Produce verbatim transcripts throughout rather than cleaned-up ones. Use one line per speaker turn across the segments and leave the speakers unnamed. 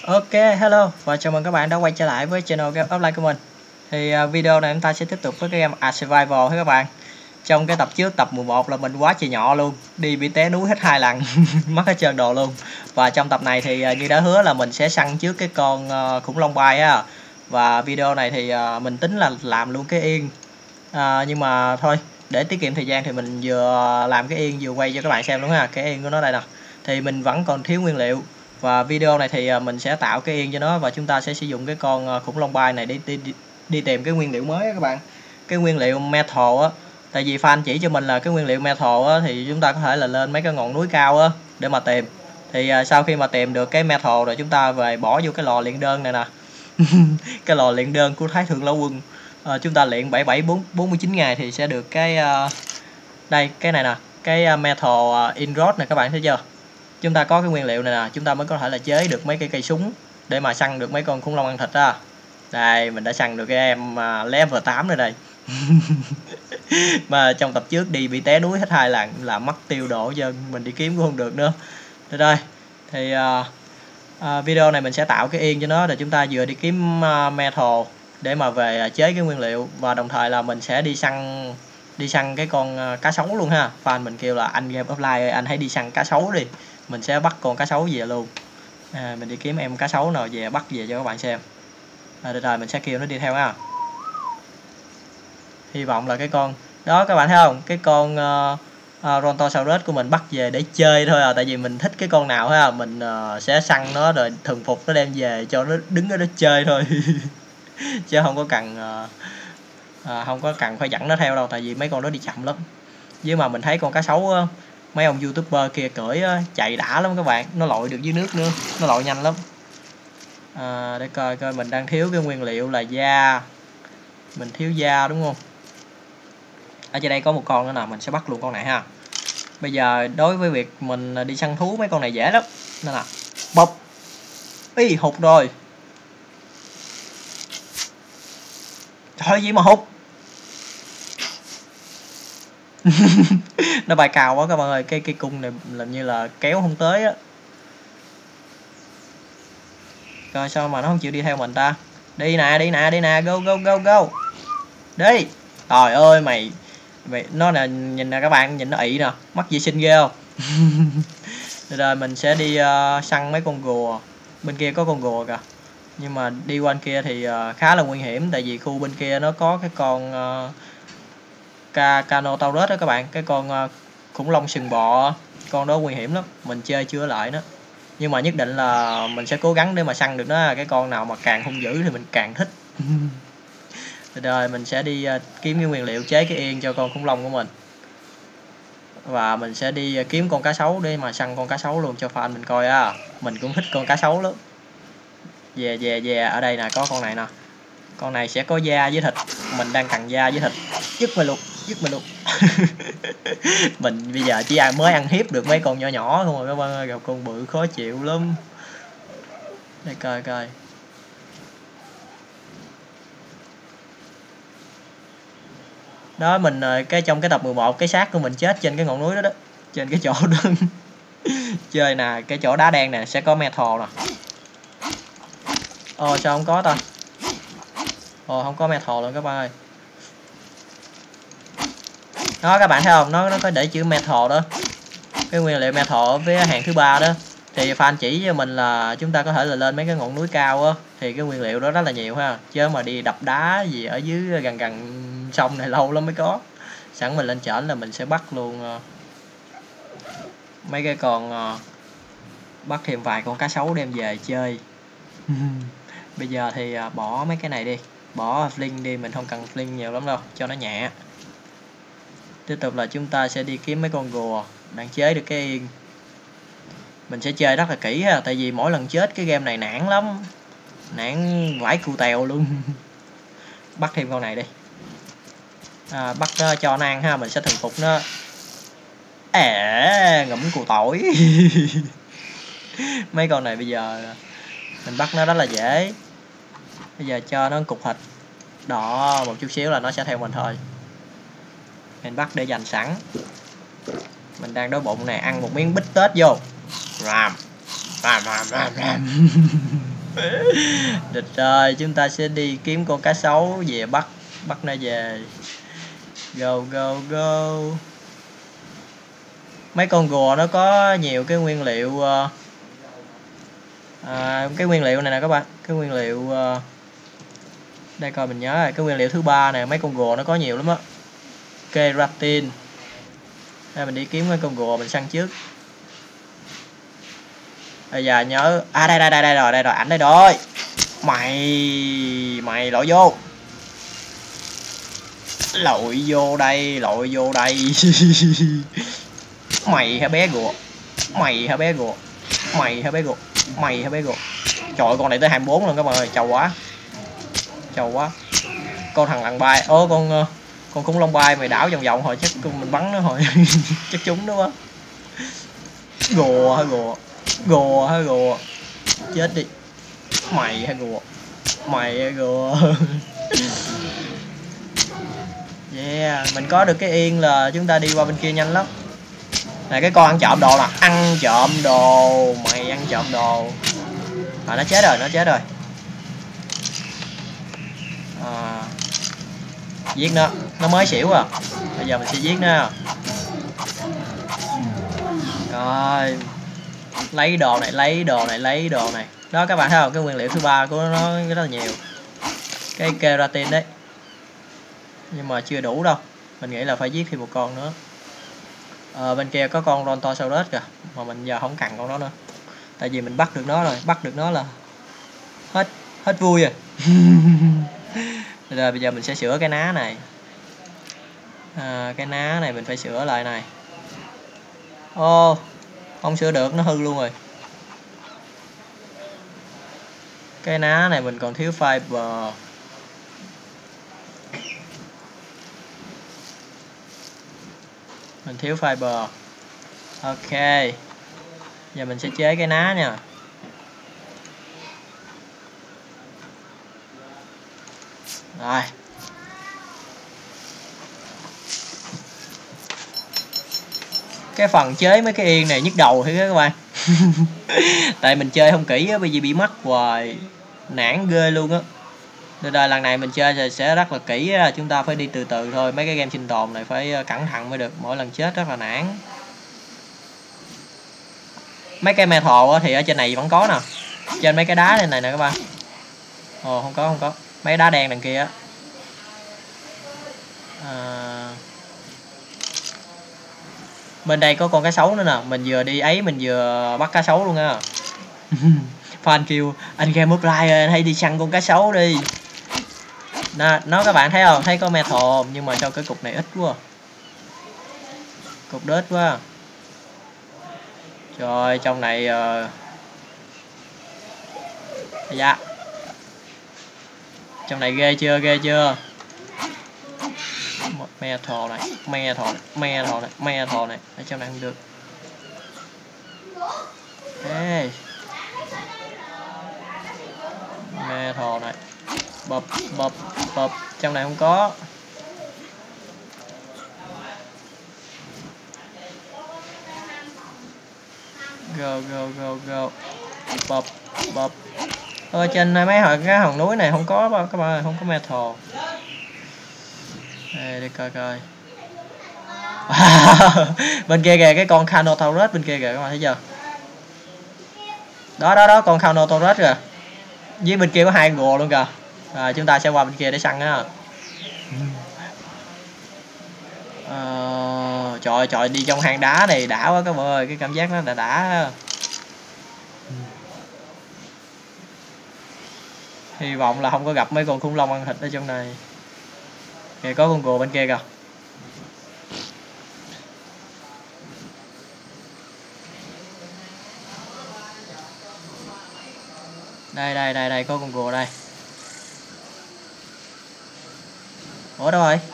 Ok, hello và chào mừng các bạn đã quay trở lại với channel Game Offline của mình. Thì uh, video này chúng ta sẽ tiếp tục với cái game A Survival các bạn. Trong cái tập trước, tập mười một là mình quá trời nhỏ luôn, đi bị té núi hết hai lần, mất hết trơn đồ luôn. Và trong tập này thì uh, như đã hứa là mình sẽ săn trước cái con uh, khủng long bay á. Và video này thì uh, mình tính là làm luôn cái yên. Uh, nhưng mà thôi, để tiết kiệm thời gian thì mình vừa làm cái yên vừa quay cho các bạn xem luôn ha. Cái yên của nó đây nè. Thì mình vẫn còn thiếu nguyên liệu. Và video này thì mình sẽ tạo cái yên cho nó và chúng ta sẽ sử dụng cái con khủng long bay này đi, đi, đi, đi tìm cái nguyên liệu mới á các bạn. Cái nguyên liệu metal á. Tại vì fan chỉ cho mình là cái nguyên liệu metal á, thì chúng ta có thể là lên mấy cái ngọn núi cao á để mà tìm. Thì uh, sau khi mà tìm được cái metal rồi chúng ta về bỏ vô cái lò luyện đơn này nè. Cái lò luyện đơn của Thái Thượng Lão Quân. Uh, chúng ta luyện bảy bảy bốn mươi chín ngày thì sẽ được cái uh, đây cái này nè, cái metal uh, ingot này các bạn thấy chưa? Chúng ta có cái nguyên liệu này nè, chúng ta mới có thể là chế được mấy cái cây súng để mà săn được mấy con khủng long ăn thịt á. Đây, mình đã săn được cái em uh, level tám rồi đây. Mà trong tập trước đi bị té núi hết hai lần là mất tiêu độ cho mình đi kiếm cũng không được nữa. Đây đây. Thì uh, uh, video này mình sẽ tạo cái yên cho nó, rồi chúng ta vừa đi kiếm uh, metal để mà về uh, chế cái nguyên liệu, và đồng thời là mình sẽ đi săn đi săn cái con uh, cá sấu luôn ha. Fan mình kêu là anh Game Offline ơi, anh hãy đi săn cá sấu đi. Mình sẽ bắt con cá sấu về luôn. À, mình đi kiếm em cá sấu nào về bắt về cho các bạn xem. À, được rồi, mình sẽ kêu nó đi theo ha. Hy vọng là cái con đó các bạn thấy không, cái con uh, uh, Rontosaurus của mình bắt về để chơi thôi à. Tại vì mình thích cái con nào ha, mình uh, sẽ săn nó rồi thuần phục nó đem về cho nó đứng ở đó chơi thôi. Chứ không có cần uh, uh, không có cần phải dẫn nó theo đâu, tại vì mấy con đó đi chậm lắm. Với mà mình thấy con cá sấu uh, mấy ông youtuber kia cưỡi chạy đã lắm các bạn, nó lội được dưới nước nữa, nó lội nhanh lắm. À, để coi coi mình đang thiếu cái nguyên liệu là da, mình thiếu da đúng không? Ở trên đây có một con nữa nè, mình sẽ bắt luôn con này ha. Bây giờ đối với việc mình đi săn thú mấy con này dễ lắm, nên là bọc ý hụt rồi. Trời gì mà hụt. Nó bay cao quá các bạn ơi, cái cái cung này làm như là kéo không tới á. Rồi sao mà nó không chịu đi theo mình ta? Đi nè, đi nè, đi nè, go go go go. Đi. Trời ơi mày. Mày nó nè, nhìn nè các bạn, nhìn nó ị nè, mắc vệ sinh ghê không? Rồi mình sẽ đi uh, săn mấy con rùa. Bên kia có con rùa kìa. Nhưng mà đi qua bên kia thì uh, khá là nguy hiểm, tại vì khu bên kia nó có cái con uh, Carnotaurus đó các bạn, cái con uh, khủng long sừng bọ, con đó nguy hiểm lắm, mình chơi chưa lại nó. Nhưng mà nhất định là mình sẽ cố gắng để mà săn được nó, cái con nào mà càng hung dữ thì mình càng thích. Rồi mình sẽ đi uh, kiếm cái nguyên liệu chế cái yên cho con khủng long của mình. Và mình sẽ đi uh, kiếm con cá sấu để mà săn con cá sấu luôn cho fan mình coi á. Mình cũng thích con cá sấu lắm. Về về về ở đây nè, có con này nè. Con này sẽ có da với thịt, mình đang cần da với thịt. Dứt mày luôn, dứt mày luôn. Mình bây giờ chỉ ai mới ăn hiếp được mấy con nhỏ nhỏ không rồi các bạn ơi, gặp con bự khó chịu lắm. Để coi coi. Đó mình cái trong cái tập mười một cái xác của mình chết trên cái ngọn núi đó đó, trên cái chỗ đó. Chơi nè, cái chỗ đá đen nè sẽ có metal nè. Ồ sao không có ta? Ồ không có metal luôn các bạn ơi. Đó các bạn thấy không, nó nó có để chữ metal đó, cái nguyên liệu metal với hàng thứ ba đó. Thì fan chỉ cho mình là chúng ta có thể là lên mấy cái ngọn núi cao á, thì cái nguyên liệu đó rất là nhiều ha, chứ mà đi đập đá gì ở dưới gần gần sông này lâu lắm mới có. Sẵn mình lên trển là mình sẽ bắt luôn uh, mấy cái con uh, bắt thêm vài con cá sấu đem về chơi. Bây giờ thì uh, bỏ mấy cái này đi, bỏ fling đi, mình không cần fling nhiều lắm đâu cho nó nhẹ. Tiếp tục là chúng ta sẽ đi kiếm mấy con rùa đang chế được cái yên. Mình sẽ chơi rất là kỹ ha, tại vì mỗi lần chết cái game này nản lắm, nản vãi cù tèo luôn. Bắt thêm con này đi, à, bắt nó cho nó ăn ha, mình sẽ thuần phục nó. À, ngậm cù tỏi. Mấy con này bây giờ mình bắt nó rất là dễ. Bây giờ cho nó cục thịt đỏ một chút xíu là nó sẽ theo mình thôi. Mình bắt để dành sẵn. Mình đang đói bụng này, ăn một miếng bít tết vô. Ram ram ram ram ram. Được rồi, chúng ta sẽ đi kiếm con cá sấu về bắt bắt nó về. Go go go. Mấy con rùa nó có nhiều cái nguyên liệu à, cái nguyên liệu này nè các bạn, cái nguyên liệu đây coi mình nhớ rồi, cái nguyên liệu thứ ba nè, mấy con rùa nó có nhiều lắm á. Keratin. Đây mình đi kiếm mấy con rùa mình săn trước. Bây giờ nhớ à đây đây đây đây rồi, đây rồi, ảnh đây rồi. Mày mày lội vô. Lội vô đây, lội vô đây. Mày hả bé rùa. Mày hả bé rùa. Mày hả bé rùa. Mày hả bé rùa. Trời ơi, con này tới hai mươi bốn luôn các bạn ơi, trâu quá. Trâu quá. Con thằng lằn bay, ố con con khủng long bay mày đảo vòng vòng hồi chắc mình bắn nó hồi chắc trúng đúng không? Rùa hả rùa. Rùa hả rùa. Chết đi. Mày hả rùa. Mày hả rùa. Yeah, mình có được cái yên là chúng ta đi qua bên kia nhanh lắm. Này cái con ăn trộm đồ nè, ăn trộm đồ, mày ăn trộm đồ. À, nó chết rồi, nó chết rồi. À, giết nó, nó mới xỉu à. Bây giờ mình sẽ giết nó. Rồi, lấy đồ này, lấy đồ này, lấy đồ này. Đó các bạn thấy không, cái nguyên liệu thứ ba của nó rất là nhiều. Cái keratin đấy. Nhưng mà chưa đủ đâu, mình nghĩ là phải giết thêm một con nữa. À, bên kia có con Brontosaurus kìa, mà mình giờ không cần con đó nữa. Tại vì mình bắt được nó rồi, bắt được nó là hết hết vui rồi. Rồi bây giờ mình sẽ sửa cái ná này. À, cái ná này mình phải sửa lại này. Ô, không sửa được, nó hư luôn rồi. Cái ná này mình còn thiếu fiber. Mình thiếu fiber. Ok. Giờ mình sẽ chế cái ná nha. Rồi. Cái phần chế mấy cái yên này nhức đầu thế các bạn. Tại mình chơi không kỹ á, bởi vì bị mắc hoài, nản ghê luôn á. Nên là lần này mình chơi sẽ rất là kỹ á, chúng ta phải đi từ từ thôi. Mấy cái game sinh tồn này phải cẩn thận mới được, mỗi lần chết rất là nản. Mấy cái metal thì ở trên này vẫn có nè, trên mấy cái đá này này nè các bạn. Ồ không có không có, mấy đá đen đằng kia á. À, bên đây có con cá sấu nữa nè, mình vừa đi ấy mình vừa bắt cá sấu luôn á. Fan kêu anh game offline ơi, hãy đi săn con cá sấu đi. Nó, nó các bạn thấy không, thấy có metal nhưng mà sao cái cục này ít quá, cục đết quá. Trời, trong này uh... dạ, trong này ghê chưa, ghê chưa. Metal này, metal này, metal này, metal này, ở trong này không được. Ê, metal này, bập bập bập, trong này không có. Go go go go, bập bập. Ở trên mấy hồi cái hòn núi này không có các bạn, không có metal. Đây, để coi coi. Bên kia kìa, cái con Carnotaurus bên kia kìa các bạn thấy chưa? Đó đó đó, con Carnotaurus kìa. Với bên kia có hai rùa luôn kìa. Rồi chúng ta sẽ qua bên kia để săn á. Ờ, trời trời, đi trong hang đá này đã quá các bạn ơi, cái cảm giác nó đã đã. Hy vọng là không có gặp mấy con khủng long ăn thịt ở trong này. Kìa có con rùa bên kia kìa. Đây đây đây đây, có con rùa đây. Ủa đâu rồi?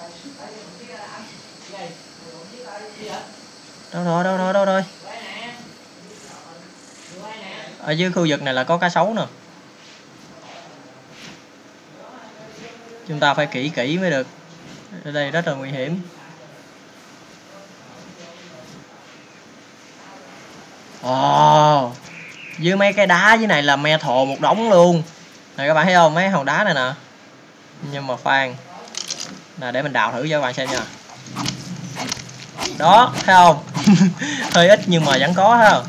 Đâu rồi, đâu rồi, đâu rồi? Ở dưới khu vực này là có cá sấu nè. Chúng ta phải kỹ kỹ mới được. Ở đây rất là nguy hiểm. Ồ, oh, Với mấy cái đá dưới này là metal một đống luôn. Này các bạn thấy không, mấy hòn đá này nè. Nhưng mà khoan. Nè để mình đào thử cho các bạn xem nha. Đó, thấy không? Hơi ít nhưng mà vẫn có ha.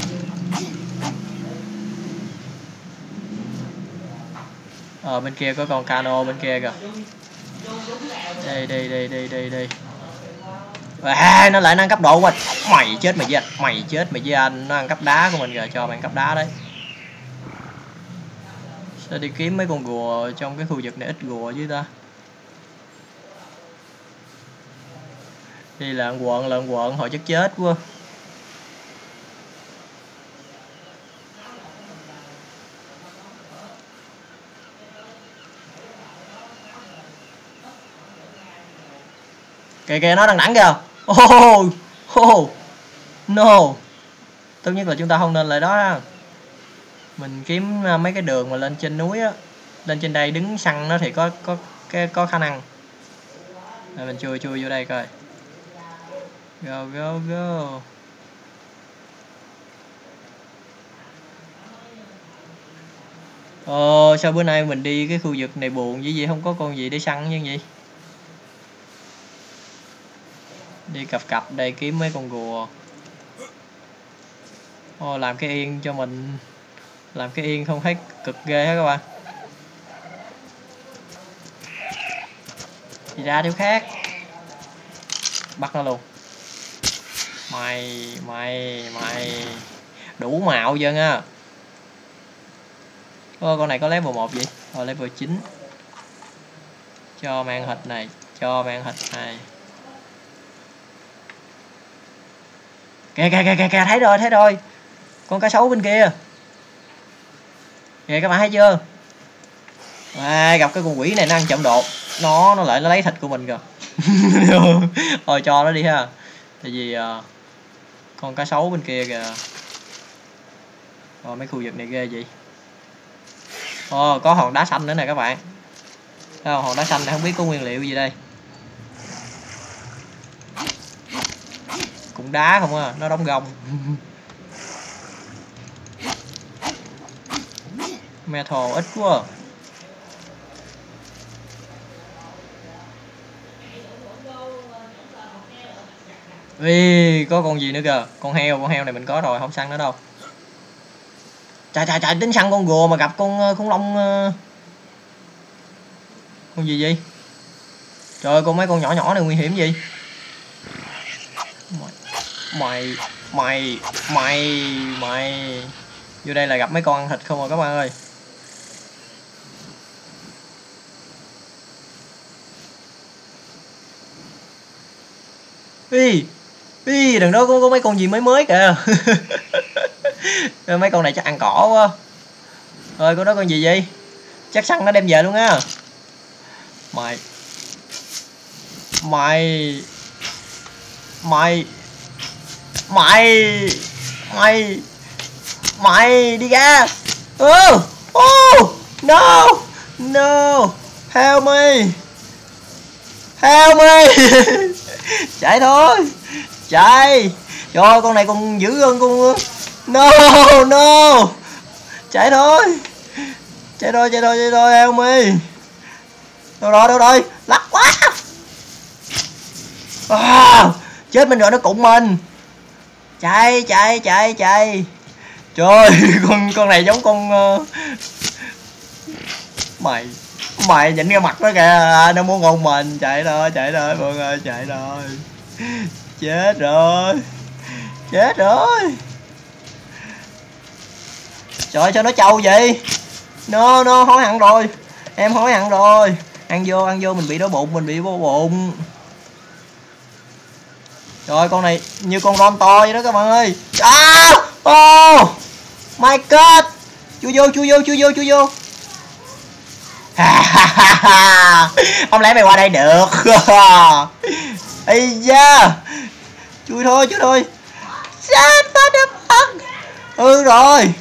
Ờ bên kia có con cano bên kia kìa. Đây đây đây đây đây đây. À, nó lại nâng cấp độ quá. Mày chết mày với anh, mày chết mày với anh, nó ăn cắp đá của mình rồi, cho bạn cắp đá đấy. Sẽ đi kiếm mấy con rùa trong cái khu vực này, ít rùa chứ ta. Đi lợn quận, lợn quận hồi chắc chết quá. Kìa kìa nó đang đẳng kìa. Oh, oh, no. Tốt nhất là chúng ta không nên lại đó ha. Mình kiếm mấy cái đường mà lên trên núi á, lên trên đây đứng săn nó thì có có cái có khả năng. Rồi mình chui chui vô đây coi. Go go go. Ồ, sao bữa nay mình đi cái khu vực này buồn vậy, gì không có con gì để săn như vậy. Đi cặp cặp đây kiếm mấy con rùa. Ồ, làm cái yên cho mình. Làm cái yên không thấy cực ghê hả các bạn. Đi ra điều khác. Bắt nó luôn. Mày mày mày đủ mạo dân á. Ô, con này có level một vậy. Ờ level chín. Cho mang thịt này, cho mang thịt này. Kìa kìa kìa kìa, thấy rồi thấy rồi. Con cá sấu bên kia. Kìa các bạn thấy chưa? À, gặp cái con quỷ này nó ăn chậm độ. Nó nó lại nó lấy thịt của mình kìa. Thôi cho nó đi ha. Tại vì uh, con cá sấu bên kia kìa. Rồi mấy khu vực này ghê vậy. Ồ, có hòn đá xanh nữa nè các bạn. Thấy không? Hòn đá xanh này không biết có nguyên liệu gì đây. Cũng đá không à, nó đóng gông. Metal ít quá. Ê, có con gì nữa kìa. Con heo, con heo này mình có rồi, không săn nữa đâu. Trời trời trời, tính săn con rùa mà gặp con khủng long. Con gì vậy? Trời, con mấy con nhỏ nhỏ này nguy hiểm gì. Mày mày mày mày vô đây là gặp mấy con ăn thịt không rồi các bạn ơi. Ý ý đằng đó có, có mấy con gì mới mới kìa. Mấy con này chắc ăn cỏ quá. Rồi con đó con gì vậy? Chắc săn nó đem về luôn á. Mày Mày Mày Mày Mày Mày đi ra. Oh, oh, no, no, help me, help me. Chạy thôi, chạy. Trời ơi, con này còn dữ hơn con. No, no. Chạy thôi, chạy thôi, chạy thôi, chạy thôi, help me. Đâu rồi, đâu rồi, lắc quá. À, chết mình rồi, nó cụng mình. Chạy, chạy, chạy, chạy. Trời, con con này giống con uh... mày mày nhìn cái mặt nó kìa, nó muốn ngon mình. Chạy thôi, chạy thôi mọi người, chạy thôi. Chết rồi, chết rồi. Trời, sao nó trâu vậy? No, no, hối hận rồi, em hối hận rồi. Ăn vô, ăn vô, mình bị đói bụng, mình bị đói bụng. Trời, con này như con ron to vậy đó các bạn ơi. À, oh my god. Chui vô, chui vô, chui vô, chui vô. Không lẽ mày qua đây được. Ây da. Chui thôi, chui thôi. Sao ta đập ấn. Ừ rồi.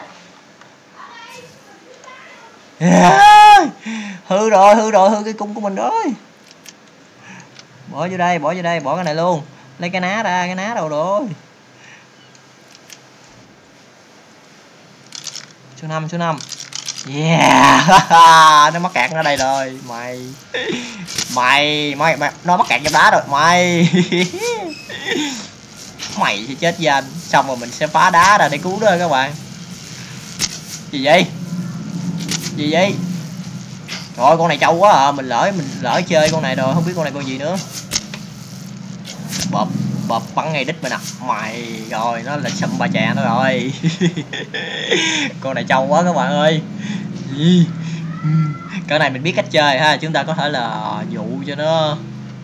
Hư rồi, hư rồi, hư cái cung của mình rồi. Bỏ vô đây, bỏ vô đây, bỏ cái này luôn. Lấy cái ná ra, cái ná đâu rồi. Số năm, số năm. Yeah. Nó mắc kẹt ở đây rồi. Mày. Mày, mày, mày nó mắc kẹt trong đá rồi. Mày. Mày sẽ chết với anh. Xong rồi mình sẽ phá đá ra để cứu đó các bạn. Gì vậy? Gì vậy? Rồi con này trâu quá à, mình lỡ mình lỡ chơi con này rồi, không biết con này con gì nữa. Bập bập bắn ngay đích mình nè. Mày rồi nó là sụm bà chè nó rồi. Con này trâu quá các bạn ơi. Cái này mình biết cách chơi ha, chúng ta có thể là dụ cho nó.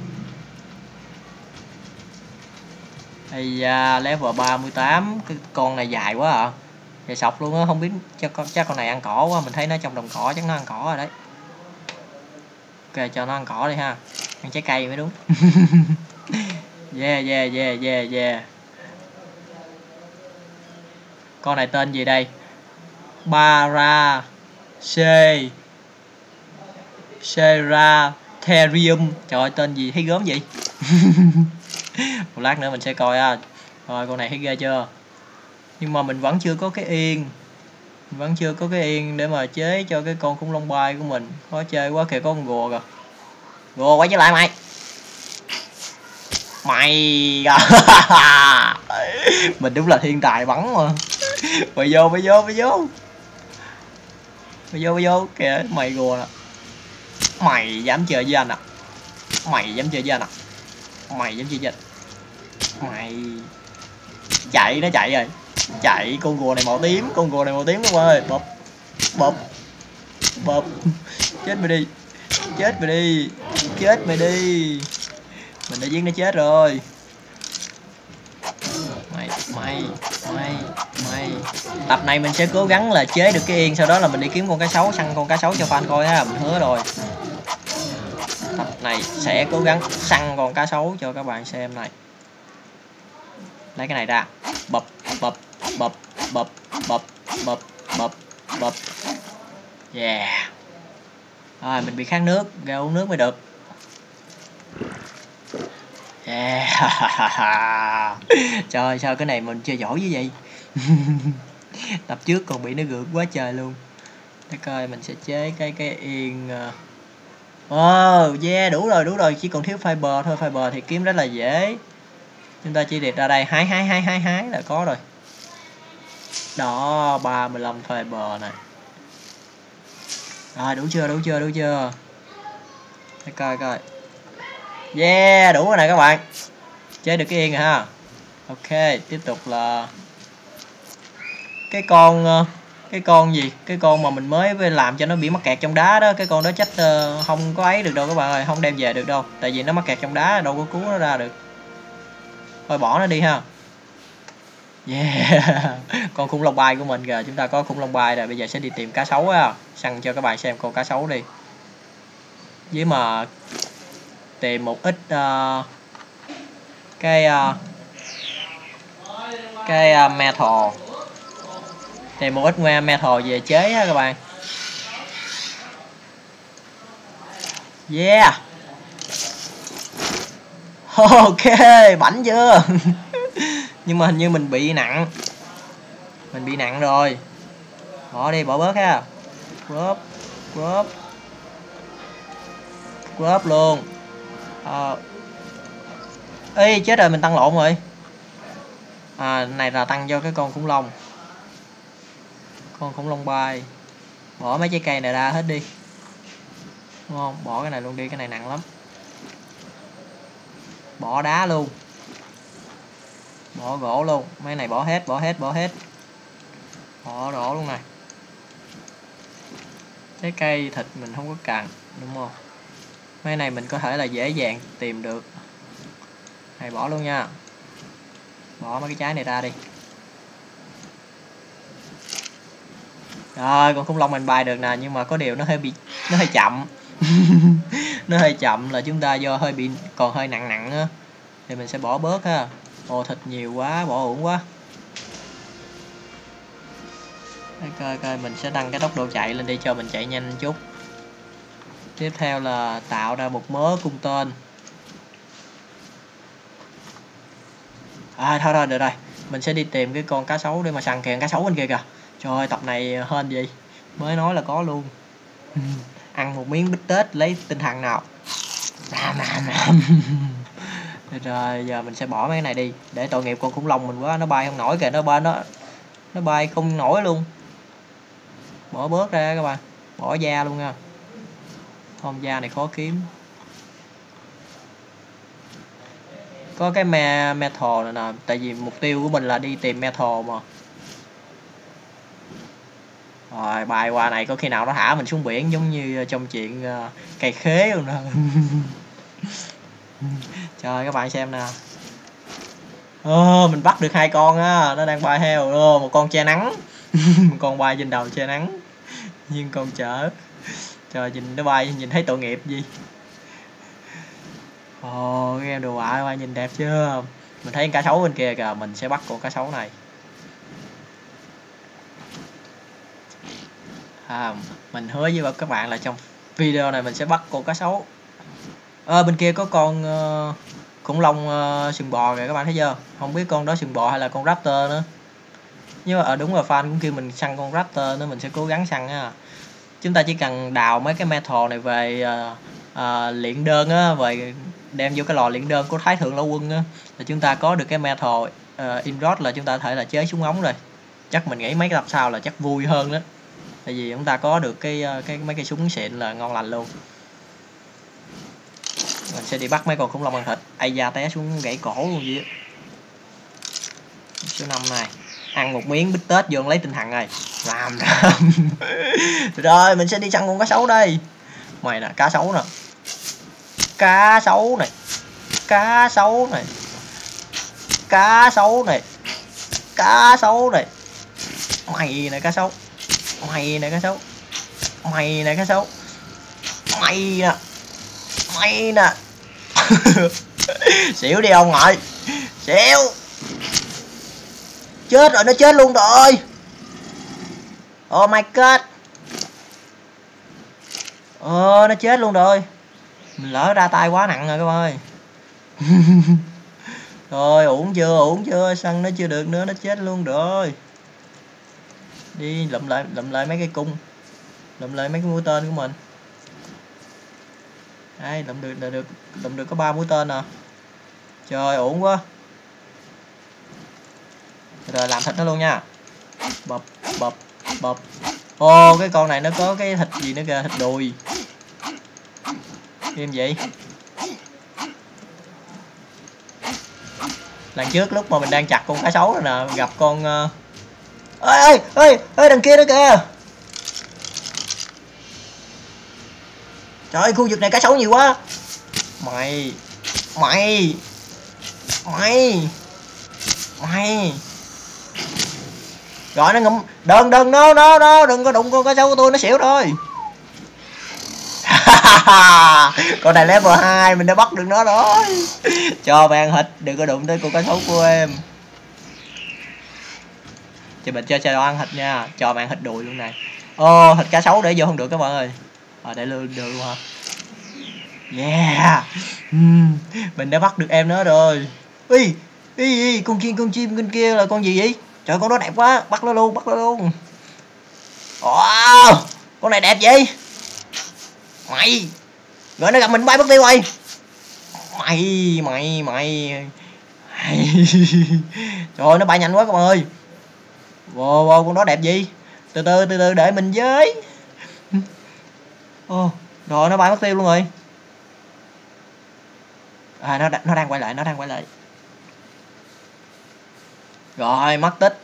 Ây da, level ba mươi tám, cái con này dài quá à. Dài sọc luôn á, không biết chắc con chắc con này ăn cỏ quá, mình thấy nó trong đồng cỏ chắc nó ăn cỏ rồi đấy. Ok, cho nó ăn cỏ đi ha. Ăn trái cây mới đúng. Yeah yeah yeah yeah yeah. Con này tên gì đây? Bara C Seratherium. Trời ơi, tên gì thấy gớm vậy. Một lát nữa mình sẽ coi ha. Rồi con này thấy ghê chưa? Nhưng mà mình vẫn chưa có cái yên. Mình vẫn chưa có cái yên để mà chế cho cái con khủng long bay của mình. Khó chơi quá kìa, có con rùa kìa. Rùa quay trở lại mày. Mày. Mình đúng là thiên tài bắn mà. Mày vô, mày vô, mày vô. Mày vô, mày vô kìa, mày rùa nè. Mày dám chơi với anh à? Mày dám chơi với anh à? Mày dám chơi với anh? Mày chạy, nó chạy rồi. Chạy, con rùa này màu tím, con rùa này màu tím đúng ơi. Bập bập bập. Chết mày đi. Chết mày đi. Chết mày đi. Mình đã giết nó chết rồi. Mày mày mày mày. Tập này mình sẽ cố gắng là chế được cái yên, sau đó là mình đi kiếm con cá sấu, săn con cá sấu cho fan coi ha, mình hứa rồi. Tập này sẽ cố gắng săn con cá sấu cho các bạn xem này. Lấy cái này ra. Bập bập bập bập bập bập bập bập. Yeah. Rồi mình bị khát nước, ra uống nước mới được. Yeah. Trời sao cái này mình chơi giỏi như vậy. Tập trước còn bị nó gượt quá trời luôn. Để coi mình sẽ chế cái cái yên. Oh yeah, đủ rồi đủ rồi, chỉ còn thiếu fiber thôi. Fiber thì kiếm rất là dễ. Chúng ta chỉ điệp ra đây, hái hái hái hái hái là có rồi. Đó, ba mươi lăm fiber này. Rồi đủ chưa đủ chưa đủ chưa. Để coi coi. Yeah, đủ rồi nè các bạn. Chế được cái yên rồi ha. Ok, tiếp tục là cái con cái con gì? Cái con mà mình mới làm cho nó bị mắc kẹt trong đá đó. Cái con đó chắc uh, không có ấy được đâu các bạn ơi, không đem về được đâu. Tại vì nó mắc kẹt trong đá, đâu có cứu nó ra được. Thôi bỏ nó đi ha. Yeah. Con khủng long bay của mình kìa, chúng ta có khủng long bay rồi. Bây giờ sẽ đi tìm cá sấu á, săn cho các bạn xem con cá sấu đi. Với mà tìm một ít uh, cái uh, cái uh, metal, tìm một ít metal về chế á các bạn. Yeah. Ok, bảnh chưa. Nhưng mà hình như mình bị nặng. Mình bị nặng rồi. Bỏ đi, bỏ bớt ha. Crop, crop, crop luôn. Ờ. Ê, chết rồi, mình tăng lộn rồi. À, này là tăng cho cái con khủng long. Con khủng long bay. Bỏ mấy trái cây này ra hết đi. Đúng không? Bỏ cái này luôn đi, cái này nặng lắm. Bỏ đá luôn. Bỏ gỗ luôn, mấy này bỏ hết, bỏ hết, bỏ hết. Bỏ gỗ luôn này. Trái cây thịt mình không có cần, đúng không? Mấy này mình có thể là dễ dàng tìm được. Này bỏ luôn nha. Bỏ mấy cái trái này ra đi. Rồi, con khủng long mình bay được nè, nhưng mà có điều nó hơi bị nó hơi chậm. Nó hơi chậm là chúng ta do hơi bị còn hơi nặng nặng á. Thì mình sẽ bỏ bớt ha. Ồ, thịt nhiều quá, bỏ uổng quá. Để coi coi mình sẽ tăng cái tốc độ chạy lên đi cho mình chạy nhanh chút. Tiếp theo là tạo ra một mớ cung tên. À thôi thôi được rồi, mình sẽ đi tìm cái con cá sấu để mà săn. Kìa cá sấu bên kia kìa. Trời ơi, tập này hên gì mới nói là có luôn. Ăn một miếng bít tết lấy tinh thần nào. Nam, nam, nam. Rồi giờ mình sẽ bỏ mấy cái này đi để tội nghiệp con khủng long mình quá, nó bay không nổi kìa, nó bay nó nó bay không nổi luôn. Bỏ bớt ra các bạn, bỏ da luôn nha. Không, da này khó kiếm. Có cái me metal này nè, tại vì mục tiêu của mình là đi tìm metal mà. Rồi bay qua này có khi nào nó thả mình xuống biển giống như trong chuyện uh, cây khế luôn nè. Trời các bạn xem nè. Ờ, mình bắt được hai con á, nó đang bay theo. Ờ, một con che nắng. Một con bay trên đầu che nắng. Nhưng con chở. Trời nhìn nó bay nhìn thấy tội nghiệp gì. Ồ, cái em đồ họa các bạn nhìn đẹp chưa? Mình thấy con cá sấu bên kia kìa, mình sẽ bắt con cá sấu này. À, mình hứa với các bạn là trong video này mình sẽ bắt con cá sấu. À, bên kia có con uh, khủng long uh, sừng bò kìa các bạn thấy chưa? Không biết con đó sừng bò hay là con raptor nữa. Nhưng mà ở đúng rồi, fan cũng kêu mình săn con raptor nữa, mình sẽ cố gắng săn ha. Chúng ta chỉ cần đào mấy cái metal này về uh, uh, luyện đơn á, về đem vô cái lò luyện đơn của Thái Thượng Lão Quân á, là chúng ta có được cái metal uh, ingot là chúng ta có thể là chế súng ống rồi. Chắc mình nghĩ mấy cái tập sau là chắc vui hơn đó. Tại vì chúng ta có được cái cái mấy cái súng xịn là ngon lành luôn. Mình sẽ đi bắt mấy con khủng long ăn thịt. Ai da té xuống gãy cổ luôn gì á. Số năm này. Ăn một miếng bít tết vô lấy tinh thần này. Làm rồi mình sẽ đi săn con cá sấu đây. Mày nè, cá sấu nè. Cá sấu này. Cá sấu này. Cá sấu này. Cá sấu này. Mày nè cá sấu. Mày nè cá sấu. Mày nè cá sấu. Mày nè. Mày nè. Xỉu đi ông ngoại. Xỉu. Chết rồi, nó chết luôn rồi. Oh my god. Ờ, nó chết luôn rồi. Mình lỡ ra tay quá nặng rồi các bạn ơi. Rồi, uổng chưa, uổng chưa. Săn nó chưa được nữa, nó chết luôn rồi. Đi lụm lại, lụm lại mấy cái cung. Lụm lại mấy cái mũi tên của mình. Đây, lụm được, được, lụm được có ba mũi tên nè. Trời, ổn quá. Rồi làm thịt nó luôn nha. Bập, bập, bập. Ô, cái con này nó có cái thịt gì nữa kìa, thịt đùi. Em vậy. Lần trước lúc mà mình đang chặt con cá sấu rồi nè, gặp con uh... ơi ơi ơi ơi đằng kia nữa kìa. Trời ơi, khu vực này cá sấu nhiều quá. Mày Mày Mày Mày Rồi nó ngụm. Đừng đừng nó nó nó đừng có đụng con cá sấu của tôi, nó xỉu rồi. Con này level hai mình đã bắt được nó rồi. Cho mày ăn thịt, đừng có đụng tới con cá sấu của em. Chị mình cho cho ăn thịt nha, cho mày ăn thịt đùi luôn này. Ô, thịt cá sấu để vô không được các bạn ơi. Ờ, để luôn được luôn hả? Yeah. uhm, Mình đã bắt được em nó rồi. Ý, ý, ý, con chim con chim bên kia là con gì vậy? Trời, con đó đẹp quá, bắt nó luôn, bắt nó luôn. Wow, con này đẹp vậy. Mày, rồi nó gặp mình bay mất tiêu rồi. Mày, mày, mày, mày. Trời ơi, nó bay nhanh quá các bạn ơi. Wow, wow, con đó đẹp gì? Từ từ, từ từ, đợi mình với. Ồ, rồi nó bay mất tiêu luôn rồi. À, nó, nó đang quay lại, nó đang quay lại. Rồi, mất tích.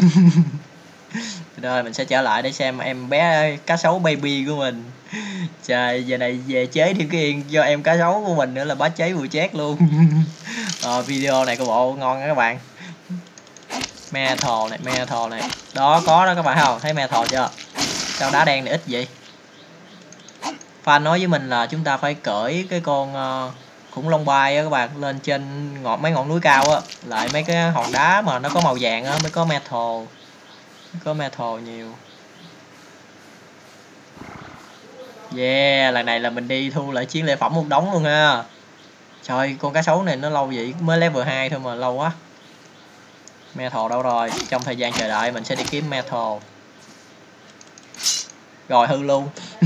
Rồi, mình sẽ trở lại để xem em bé cá sấu baby của mình. Trời, giờ này về chế thêm cái yên cho em cá sấu của mình nữa là bá cháy vừa chét luôn. Rồi, video này của bộ ngon nha các bạn. Metal này, metal này. Đó, có đó các bạn thấy không? Thấy metal chưa? Sao đá đen này ít vậy? Fan nói với mình là chúng ta phải cởi cái con uh, khủng long bay á các bạn lên trên ngọn mấy ngọn núi cao á, lại mấy cái hòn đá mà nó có màu vàng á mới có metal. Mới có metal nhiều. Yeah, lần này là mình đi thu lại chiến lợi phẩm một đống luôn ha. Trời, con cá sấu này nó lâu vậy, mới level hai thôi mà lâu quá. Metal đâu rồi? Trong thời gian chờ đợi mình sẽ đi kiếm metal. Rồi hư luôn.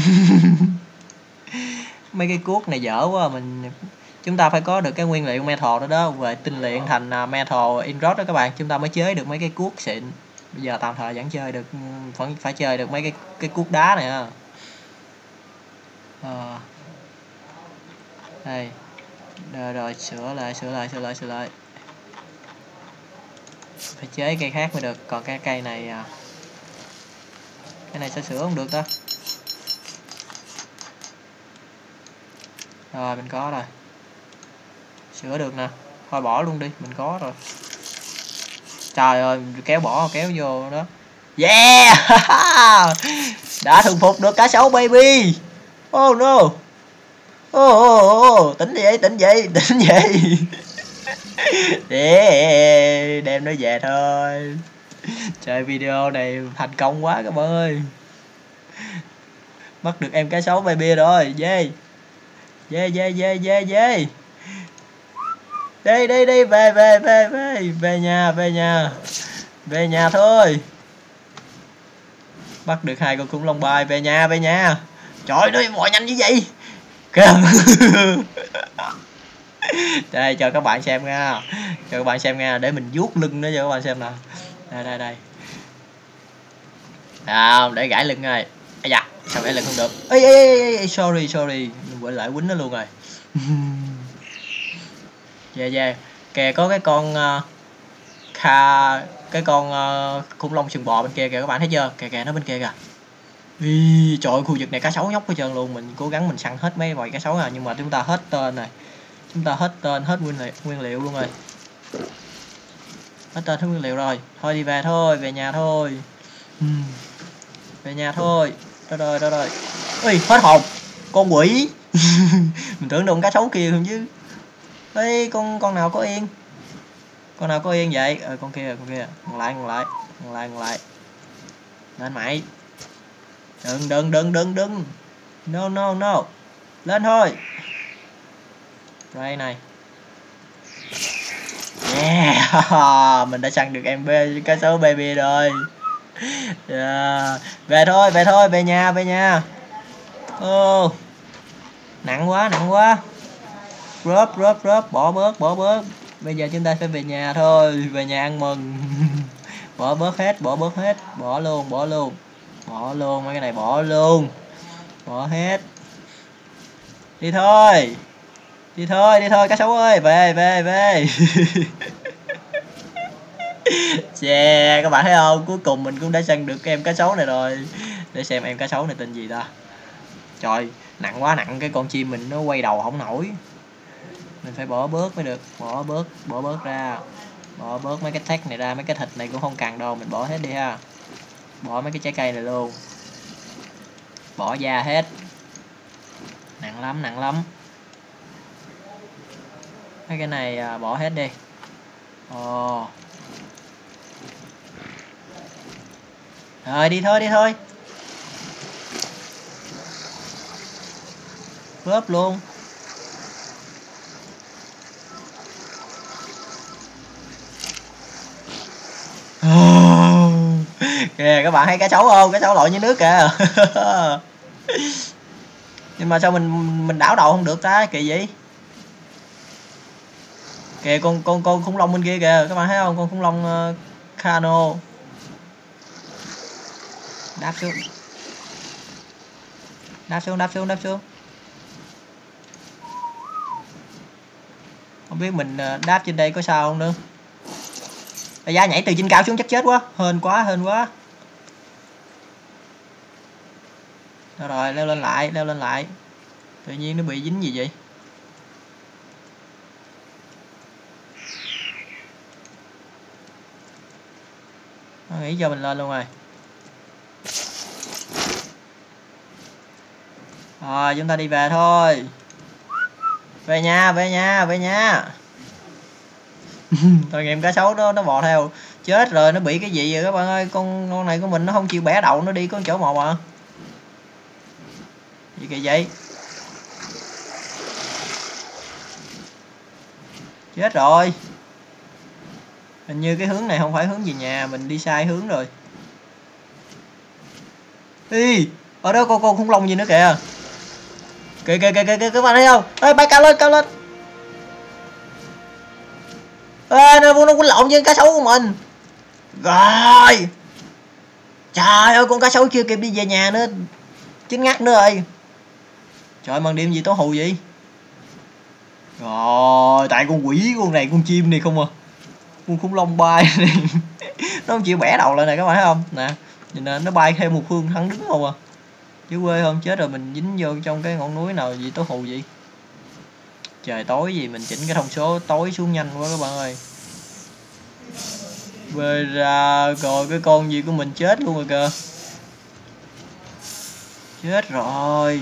Mấy cái cuốc này dở quá, mình chúng ta phải có được cái nguyên liệu metal đó đó, về tinh luyện thành metal ingot đó các bạn, chúng ta mới chế được mấy cái cuốc xịn. Bây giờ tạm thời vẫn chơi được, vẫn phải chơi được mấy cái cái cuốc đá này ha. À, đây rồi, rồi sửa lại sửa lại sửa lại sửa lại, phải chế cây khác mới được. Còn cái cây này à, cái này sẽ sửa không được đó. Rồi mình có rồi, sửa được nè, thôi bỏ luôn đi, mình có rồi. Trời ơi, kéo bỏ kéo vô đó. Yeah. Đã thuần phục được cá sấu baby. Oh no. Oh, oh, oh. Tỉnh vậy, tỉnh vậy, tỉnh vậy. Để đem nó về thôi. Trời, video này thành công quá các bạn ơi. Bắt được em cá sấu baby rồi. Yeah. Yeah, yeah, yeah, yeah, yeah. Đi, đi, đi, về, về, về, về. Về nhà, về nhà. Về nhà thôi. Bắt được hai con khủng long bài, về nhà, về nhà. Trời ơi, bò nhanh như vậy. Đây, cho các bạn xem nha. Cho các bạn xem nha, để mình vuốt lưng nó cho các bạn xem nè. Đây, đây, đây. À, để gãi lưng rồi. Ây da, sao gãi lưng không được. Ê, ê, ê, ê, sorry, sorry. Mình quay lại quýnh nó luôn rồi. Yeah, yeah. Kìa có cái con uh, kha cái con uh, khủng long sừng bò bên kia kìa, các bạn thấy chưa? Kìa kìa, nó bên kia kìa. Ý, trời ơi, khu vực này cá sấu nhóc hết trơn luôn. Mình cố gắng mình săn hết mấy bầy cá sấu à, nhưng mà chúng ta hết tên rồi. Chúng ta hết tên, hết nguyên liệu, nguyên liệu luôn rồi. Hết tên, hết nguyên liệu rồi. Thôi đi về thôi, về nhà thôi. uhm. Về nhà thôi. Đâu rồi, đâu rồi. Ui, hết hồn. Con quỷ. Mình tưởng đụng cá sấu kia không chứ. Ê, con con nào có yên. Con nào có yên vậy? Ờ, con kia, con kia. Ngồi lại, ngồi lại. Ngồi lại, ngồi lại. Lên mày. Đừng, đừng, đừng, đừng, đừng. No, no, no. Lên thôi. Đây này. Yeah. Mình đã săn được em cá sấu baby rồi. Yeah. Về thôi, về thôi, về nhà, về nhà. Ô. Oh. Nặng quá, nặng quá. Rớp, rớp, rớp. Bỏ bớt, bỏ bớt. Bây giờ chúng ta sẽ về nhà thôi. Về nhà ăn mừng. Bỏ bớt hết, bỏ bớt hết. Bỏ luôn, bỏ luôn. Bỏ luôn, mấy cái này bỏ luôn. Bỏ hết. Đi thôi. Đi thôi, đi thôi cá sấu ơi. Về, về, về. Yeah, các bạn thấy không? Cuối cùng mình cũng đã săn được em cá sấu này rồi. Để xem em cá sấu này tên gì ta. Trời, nặng quá, nặng cái con chim mình nó quay đầu không nổi. Mình phải bỏ bớt mới được. Bỏ bớt, bỏ bớt ra. Bỏ bớt mấy cái thách này ra. Mấy cái thịt này cũng không cần đâu. Mình bỏ hết đi ha. Bỏ mấy cái trái cây này luôn. Bỏ da hết. Nặng lắm, nặng lắm. Mấy cái này à, bỏ hết đi. Ồ. Rồi đi thôi, đi thôi. Rớp luôn. Oh. Kìa các bạn thấy cá sấu không? Cá sấu lội như nước kìa. Nhưng mà sao mình mình đảo đầu không được ta? Kỳ vậy? Kìa con con con khủng long bên kia kìa, các bạn thấy không? Con khủng long uh, Kano. Đáp xuống. Đáp xuống, đáp xuống, đáp xuống. Không biết mình uh, đáp trên đây có sao không nữa. Bây giờ nhảy từ trên cao xuống chắc chết quá. Hên quá, hên quá. Rồi, rồi leo lên lại, leo lên lại. Tự nhiên nó bị dính gì vậy? Nó nghĩ cho mình lên luôn rồi. Rồi chúng ta đi về thôi. Về nhà, về nhà, về nhà. Tội nghiệp cá sấu đó, nó bò theo. Chết rồi, nó bị cái gì vậy các bạn ơi. Con con này của mình nó không chịu bẻ đầu, nó đi có chỗ một à. Gì kỳ vậy? Chết rồi. Hình như cái hướng này không phải hướng về nhà, mình đi sai hướng rồi. Ê, Ở đó con con khủng long gì nữa kìa. Kìa kìa kìa kìa, các bạn thấy không? Ê, bay cao lên, cao lên. Ê, nó nó quýnh lộn với cá sấu của mình. Rồi. Trời ơi, con cá sấu chưa kịp đi về nhà nữa. Chín ngắt nữa rồi. Trời, màn đêm gì tối hù vậy? Rồi, tại con quỷ con này, con chim này không à. Con khủng long bay này. Nó không chịu bẻ đầu lại này các bạn thấy không? Nè, nhìn nè, nó bay theo một phương thẳng đứng không à. Chứ quê không, chết rồi, mình dính vô trong cái ngọn núi nào gì tối hù vậy. Trời tối gì mình chỉnh cái thông số tối xuống nhanh quá các bạn ơi. Về ra rồi cái con gì của mình chết luôn rồi kìa. Chết rồi.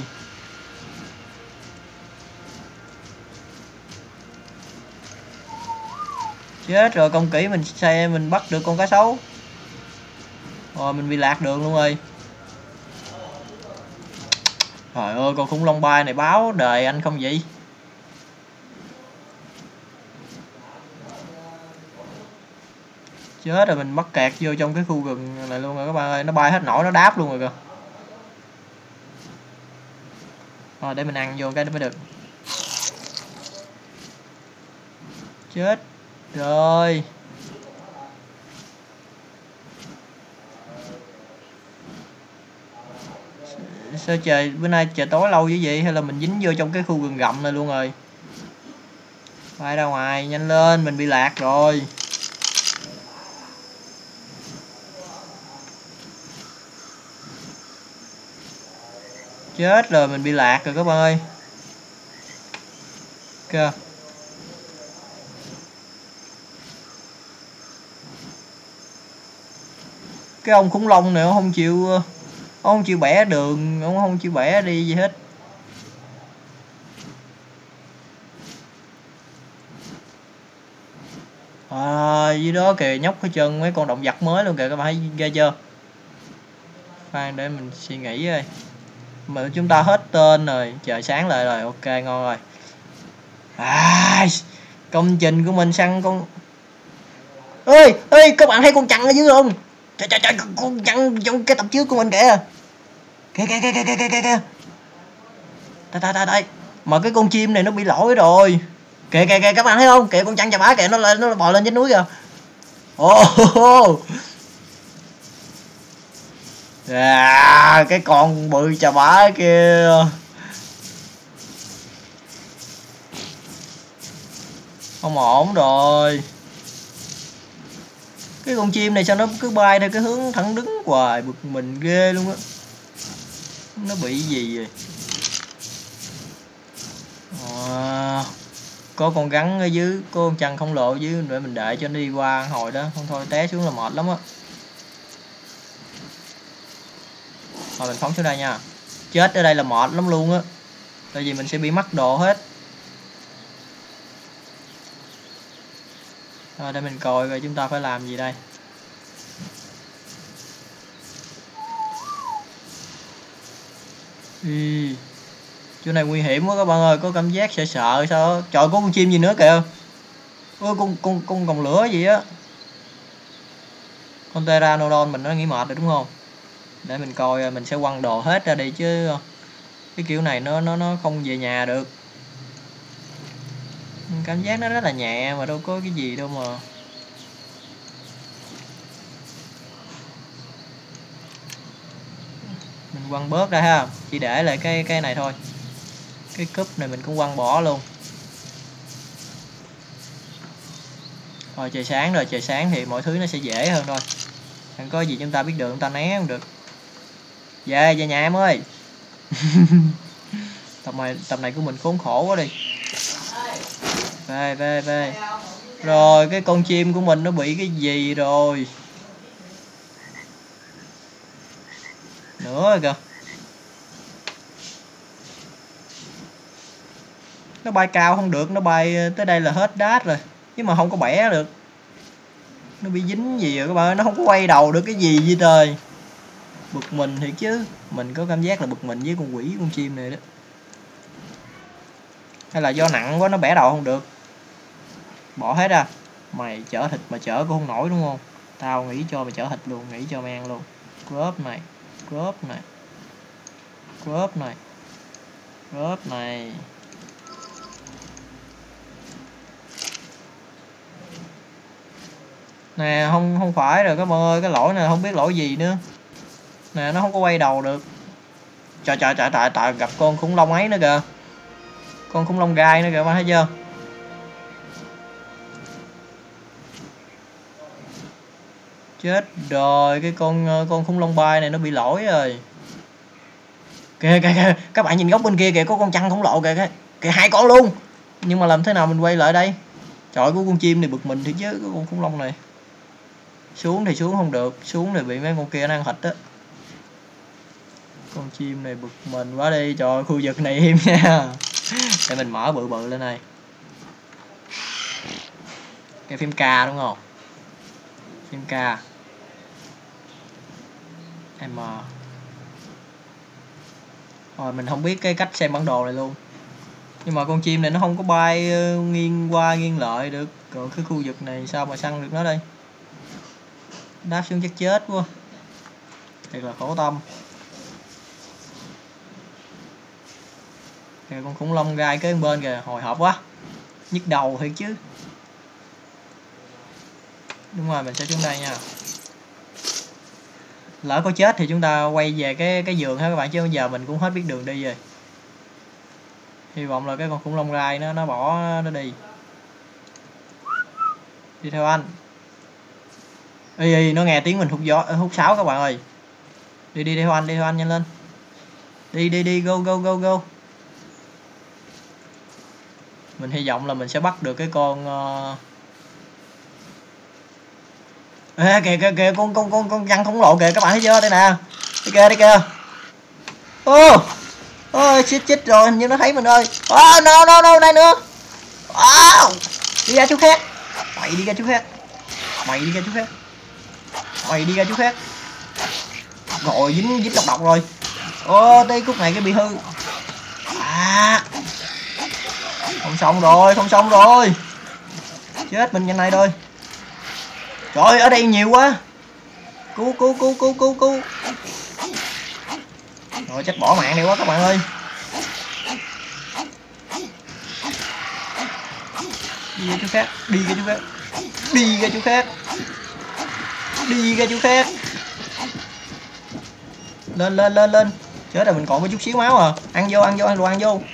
Chết rồi, công kỹ mình xe mình bắt được con cá sấu. Rồi mình bị lạc đường luôn rồi. Trời ơi, con khủng long bay này báo đời anh không vậy? Chết rồi, mình mắc kẹt vô trong cái khu rừng này luôn rồi các bạn ơi. Nó bay hết nổi, nó đáp luôn rồi kìa. Rồi để mình ăn vô cái đó mới được. Chết rồi. Sao trời bữa nay trời tối lâu như vậy? Hay là mình dính vô trong cái khu rừng rậm này luôn rồi? Bay ra ngoài nhanh lên, mình bị lạc rồi. Chết rồi, mình bị lạc rồi các bạn ơi. Kìa. Cái ông khủng long này ông không chịu ông không chịu bẻ đường, ông không chịu bẻ đi gì hết. À, dưới đó kìa, nhóc hết chân mấy con động vật mới luôn kìa các bạn thấy ghê chưa? Khoan để mình suy nghĩ coi. Mà chúng ta hết tên rồi, trời sáng lại rồi, ok ngon rồi. À, công trình của mình săn con. Ơi ơi, các bạn thấy con chằn ở dưới không? Trời trời trời, con chằn trong cái tập trước của mình kìa. Kìa kìa kìa kìa kìa kìa. Đây đây đây đây. Mà cái con chim này nó bị lỗi rồi. Kìa kìa kìa, các bạn thấy không? Kìa con chằn chà bá kìa, nó lên nó bò lên trên núi kìa. Ồ. Oh. À, cái con bự chà bá kia. Không ổn rồi. Cái con chim này sao nó cứ bay theo cái hướng thẳng đứng hoài, bực mình ghê luôn á. Nó bị gì vậy? À, có con rắn ở dưới, có con chằn không lộ dưới, để mình đợi cho nó đi qua hồi đó, không thôi té xuống là mệt lắm á. Rồi mình phóng xuống đây nha. Chết ở đây là mệt lắm luôn á. Tại vì mình sẽ bị mất đồ hết. Rồi để mình coi rồi chúng ta phải làm gì đây. Ý, chỗ này nguy hiểm quá các bạn ơi, có cảm giác sợ sợ sao á. Trời, có con chim gì nữa kìa. Ôi, con con con còng lửa gì á. Con Pteranodon mình nó nghỉ mệt rồi đúng không? Để mình coi mình sẽ quăng đồ hết ra đi chứ cái kiểu này nó nó nó không về nhà được. Cảm giác nó rất là nhẹ mà đâu có cái gì đâu mà. Mình quăng bớt ra ha, chỉ để lại cái cái này thôi. Cái cúp này mình cũng quăng bỏ luôn. Rồi trời sáng rồi, trời sáng thì mọi thứ nó sẽ dễ hơn thôi. Không có gì chúng ta biết được chúng ta né không được. Về về nhà em ơi. Tập này tập này của mình khốn khổ quá đi. Về về về. Rồi cái con chim của mình nó bị cái gì rồi? Nữa rồi kìa. Nó bay cao không được, nó bay tới đây là hết đát rồi. Nhưng mà không có bẻ được. Nó bị dính gì rồi các bạn ơi, nó không có quay đầu được cái gì vậy trời. Bực mình thiệt chứ. Mình có cảm giác là bực mình với con quỷ con chim này đó. Hay là do nặng quá nó bẻ đầu không được. Bỏ hết ra. Mày chở thịt mà chở cũng không nổi đúng không? Tao nghĩ cho mày chở thịt luôn, nghĩ cho mày ăn luôn. Crop này, crop này. Gớp này, gớp này. Nè, không không phải rồi các bạn ơi, cái lỗi này không biết lỗi gì nữa. Nè, nó không có quay đầu được. Trời trời trời trời trời, gặp con khủng long ấy nữa kìa. Con khủng long gai nữa kìa, các bạn thấy chưa? Chết rồi, cái con con khủng long bay này nó bị lỗi rồi. Kìa kìa kìa, các bạn nhìn góc bên kia kìa, có con chăn khổng lồ kìa, kìa, kìa hai con luôn. Nhưng mà làm thế nào mình quay lại đây? Trời ơi, của con chim này bực mình thiệt chứ, cái con khủng long này. Xuống thì xuống không được, xuống thì bị mấy con kia nó ăn thịt á. Con chim này bực mình quá đi, trời ơi, khu vực này im nha. Để mình mở bự bự lên này. Cái phím K đúng không? Phím K. M. Rồi mình không biết cái cách xem bản đồ này luôn. Nhưng mà con chim này nó không có bay uh, nghiêng qua nghiêng lại được. Rồi cái khu vực này sao mà săn được nó đây? Đáp xuống chắc chết quá. Thiệt là khổ tâm. Kìa con khủng long gai kế bên kìa, hồi hộp quá. Nhức đầu thiệt chứ. Đúng rồi, mình sẽ xuống đây nha. Lỡ có chết thì chúng ta quay về cái cái giường ha các bạn, chứ bây giờ mình cũng hết biết đường đi rồi. Hy vọng là cái con khủng long gai nó nó bỏ nó đi. Đi theo anh. Ê, ê, nó nghe tiếng mình hút gió hút sáo các bạn ơi. Đi đi theo anh, đi theo anh nhanh lên. Đi đi đi, go go go go. Mình hy vọng là mình sẽ bắt được cái con uh... Ê, kìa kìa kìa, con con con con răng khổng lồ kìa, các bạn thấy chưa? Đây nè. Đi kìa, đi kìa. Ô. Ôi chết chết rồi, hình như nó thấy mình ơi. Oh, no no no, đây nữa. Oh. Đi ra chỗ khác. Mày đi ra chỗ khác. Mày đi ra chỗ khác. Mày đi ra chỗ khác. Rồi dính dính độc độc rồi. Ô, đây khúc này cái bị hư. À. Không xong rồi, không xong rồi. Chết mình nhanh này thôi. Trời ơi, ở đây nhiều quá. Cứu cứu cứu cứu cứu cứu. Rồi chắc bỏ mạng này quá các bạn ơi. Đi ra chỗ khác, đi ra chỗ khác. Đi ra chỗ khác. Đi ra chỗ khác. Lên lên lên lên. Chết rồi, mình còn có chút xíu máu à. Ăn vô, ăn vô, ăn đồ ăn vô.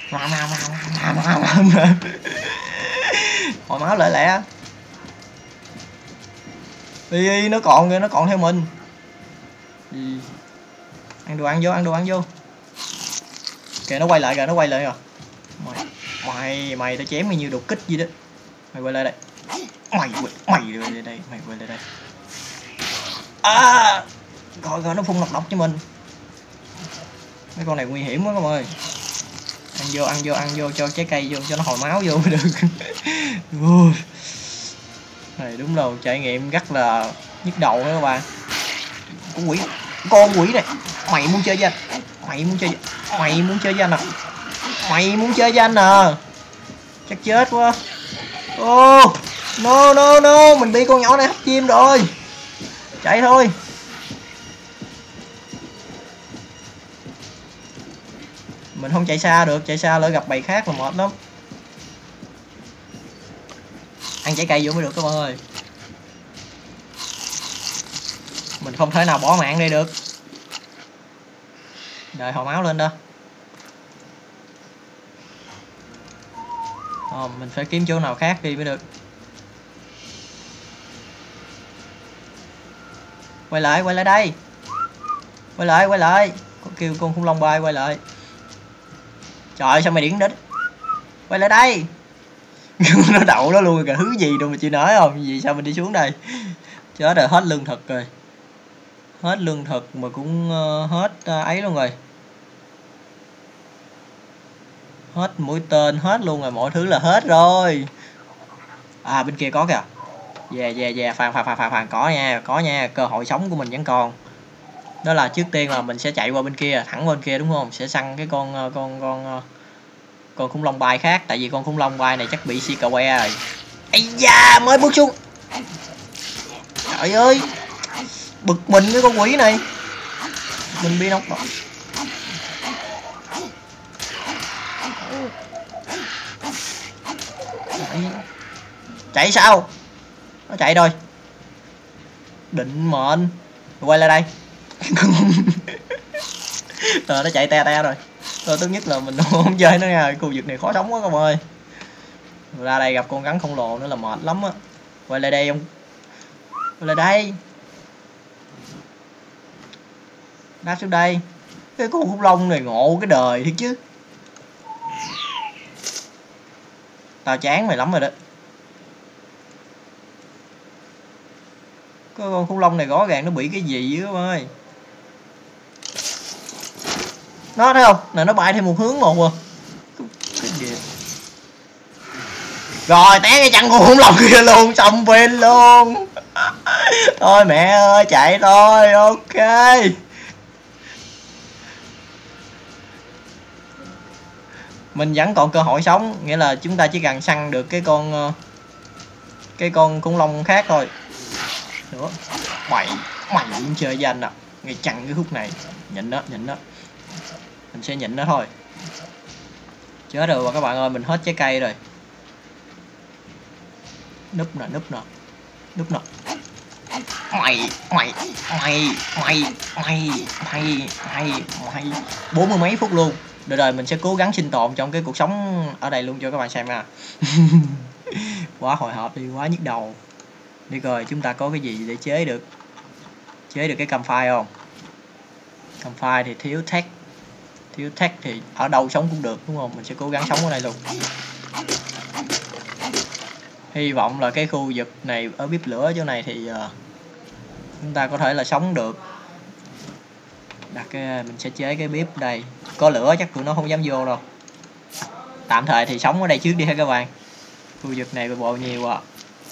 Hồi máu lẹ lẹ. Đi, đi, nó còn kìa, nó còn theo mình. Đi. Ăn đồ ăn vô, ăn đồ ăn vô. Kìa nó quay lại kìa, nó quay lại rồi. Mày, mày, mày tao chém mày như đột kích gì đó. Mày quay lại đây. Mày, mày quay lại đây, mày quay lại đây. À, coi coi nó phun độc độc cho mình. Mấy con này nguy hiểm quá các bạn ơi. Ăn vô, ăn vô, ăn vô, cho trái cây vô, cho nó hồi máu vô mới được. Này đúng là trải nghiệm rất là nhức đầu đó các bạn. Con quỷ, con quỷ này. Mày muốn chơi với anh? Mày muốn chơi với... Mày muốn chơi với anh à? Mày muốn chơi với anh à? Chắc chết quá. Ô, oh, no no no, mình bị con nhỏ này hấp chim rồi. Chạy thôi. Mình không chạy xa được, chạy xa lỡ gặp bầy khác là mệt lắm. Ăn trái cây vô mới được các bạn ơi. Mình không thể nào bỏ mạng đây được. Đợi hồi máu lên đó. Ờ, mình phải kiếm chỗ nào khác đi mới được. Quay lại, quay lại đây. Quay lại, quay lại. Có kêu con khủng long bay quay lại. Trời ơi, sao mày điển đích. Quay lại đây. Nó đậu đó luôn, cả thứ gì đâu mà chị nói không. Gì sao mình đi xuống đây. Chết rồi, hết lương thực rồi. Hết lương thực mà cũng uh, hết uh, ấy luôn rồi. Hết mũi tên, hết luôn rồi, mọi thứ là hết rồi. À bên kia có kìa. Về về về, phàn phàn phàn phàn phàn, có nha, có nha, cơ hội sống của mình vẫn còn. Đó là trước tiên là mình sẽ chạy qua bên kia, thẳng bên kia đúng không? Sẽ săn cái con con con con khủng long bay khác, tại vì con khủng long bay này chắc bị si cà que rồi. Ây da, mới bước xuống. Trời ơi. Bực mình cái con quỷ này. Mình bị nóc đỏ. chạy sao? Nó chạy rồi. Định mệnh. Quay lại đây. Rồi nó chạy te te rồi. Rồi tốt nhất là mình không chơi nó nha, khu vực này khó sống quá các bạn ơi. Ra đây gặp con rắn khổng lồ nữa là mệt lắm á. Quay lại đây ông. Quay lại đây. Đáp xuống đây. Cái con khủng long này ngộ cái đời thiệt chứ. Tao chán mày lắm rồi đó. Cái con khủng long này rõ ràng nó bị cái gì á ơi. Nó thấy không? Nè nó bay theo một hướng một à. Cái gì? Rồi té cái chân con khủng long kia luôn, xong pin luôn. Thôi mẹ ơi chạy thôi, ok. Mình vẫn còn cơ hội sống, nghĩa là chúng ta chỉ cần săn được cái con cái con khủng long khác thôi. Nữa. Mày mày cũng chơi danh à. Ngay chặn cái khúc này. Nhịn đó, nhịn đó. Mình sẽ nhịn nó thôi. Chết rồi và các bạn ơi, mình hết trái cây rồi. Núp nè, núp nè. Núp nè. Mày, mày, mày, mày, mày, mày, mày, mày. Bốn mươi mấy phút luôn. Được rồi, mình sẽ cố gắng sinh tồn trong cái cuộc sống ở đây luôn cho các bạn xem nha. Quá hồi hộp đi, quá nhức đầu. Đi rồi, chúng ta có cái gì để chế được? Chế được cái campfire không? Campfire thì thiếu tech. Thiếu tech thì ở đâu sống cũng được đúng không? Mình sẽ cố gắng sống ở đây luôn. Hy vọng là cái khu vực này ở bếp lửa chỗ này thì uh, chúng ta có thể là sống được. Đặt cái mình sẽ chế cái bếp đây. Có lửa chắc tụi nó không dám vô đâu. Tạm thời thì sống ở đây trước đi ha các bạn. Khu vực này bộ nhiều à.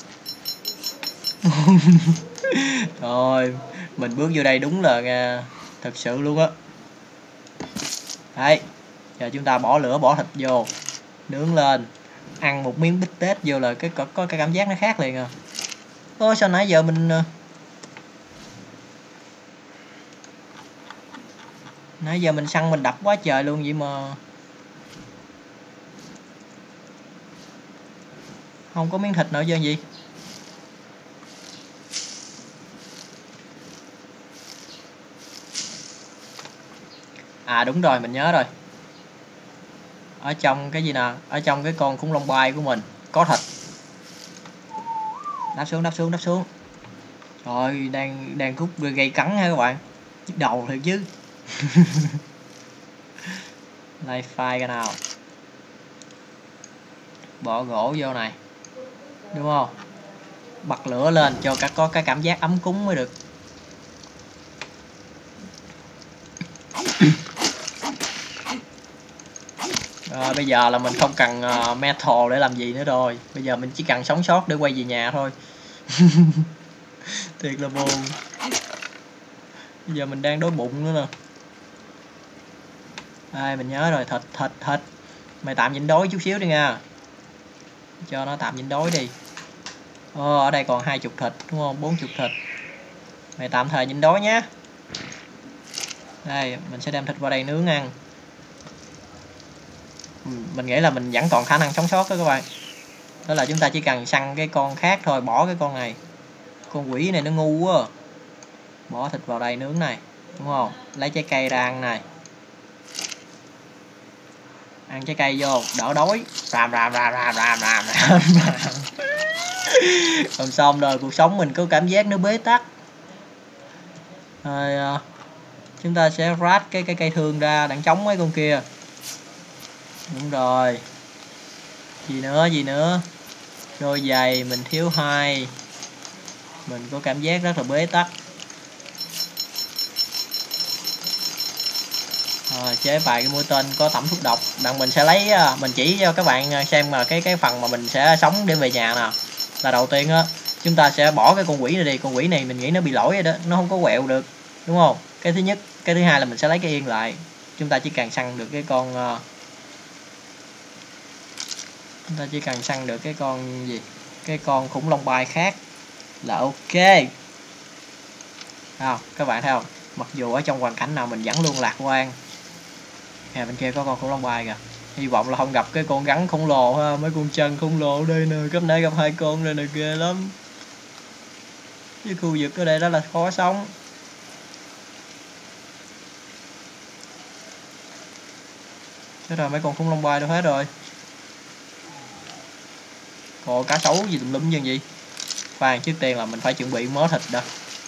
Rồi mình bước vô đây đúng là uh, thật sự luôn á. Đấy. Giờ chúng ta bỏ lửa bỏ thịt vô. Nướng lên. Ăn một miếng bít tết vô là cái có, có cái cảm giác nó khác liền à. Ôi sao nãy giờ mình nãy giờ mình săn mình đập quá trời luôn vậy mà không có miếng thịt nào chứ gì. À đúng rồi, mình nhớ rồi. Ở trong cái gì nè, ở trong cái con khủng long bay của mình có thịt. Đáp xuống, đáp xuống, đáp xuống. Trời, đang đang khúc gây cắn ha các bạn. Nhức đầu thiệt chứ. Light fire cái nào. Bỏ gỗ vô này. Đúng không? Bật lửa lên cho cả có cái cảm giác ấm cúng mới được. À, bây giờ là mình không cần uh, metal để làm gì nữa rồi. Bây giờ mình chỉ cần sống sót để quay về nhà thôi. Thiệt là buồn. Bây giờ mình đang đói bụng nữa nè. Đây mình nhớ rồi, thịt thịt thịt. Mày tạm nhịn đói chút xíu đi nha. Cho nó tạm nhịn đói đi. Ồ, ở đây còn hai chục thịt đúng không? Bốn chục thịt. Mày tạm thời nhịn đói nhé. Đây mình sẽ đem thịt vào đây nướng ăn. Mình nghĩ là mình vẫn còn khả năng sống sót đó các bạn. Đó là chúng ta chỉ cần săn cái con khác thôi. Bỏ cái con này. Con quỷ này nó ngu quá. Bỏ thịt vào đây nướng này. Đúng không? Lấy trái cây ra ăn này. Ăn trái cây vô. Đỡ đói. Ràm ràm ràm ràm ràm ràm ràm. Còn xong rồi cuộc sống mình có cảm giác nó bế tắc. Rồi chúng ta sẽ rát cái cái cây thương ra đặng chống mấy con kia. Đúng rồi. Gì nữa, gì nữa. Đôi giày mình thiếu hai. Mình có cảm giác rất là bế tắc. Rồi, chế vài cái mũi tên có tẩm thuốc độc. Đặng mình sẽ lấy, mình chỉ cho các bạn xem mà cái cái phần mà mình sẽ sống để về nhà nè. Là đầu tiên á, chúng ta sẽ bỏ cái con quỷ này đi. Con quỷ này mình nghĩ nó bị lỗi rồi đó, nó không có quẹo được, đúng không? Cái thứ nhất, cái thứ hai là mình sẽ lấy cái yên lại. Chúng ta chỉ cần săn được cái con chúng ta chỉ cần săn được cái con gì, cái con khủng long bay khác là ok. Không, các bạn thấy không? Mặc dù ở trong hoàn cảnh nào mình vẫn luôn lạc quan. À, bên kia có con khủng long bay kìa. Hy vọng là không gặp cái con rắn khổng lồ ha, mấy con chân khổng lồ đây nè, cấp nãy gặp hai con đây nè, ghê lắm. Cái khu vực ở đây đó là khó sống. Thế rồi mấy con khủng long bay đâu hết rồi. Còn cá sấu gì tùm lum như gì. Khoan, trước tiên là mình phải chuẩn bị mớ thịt đó.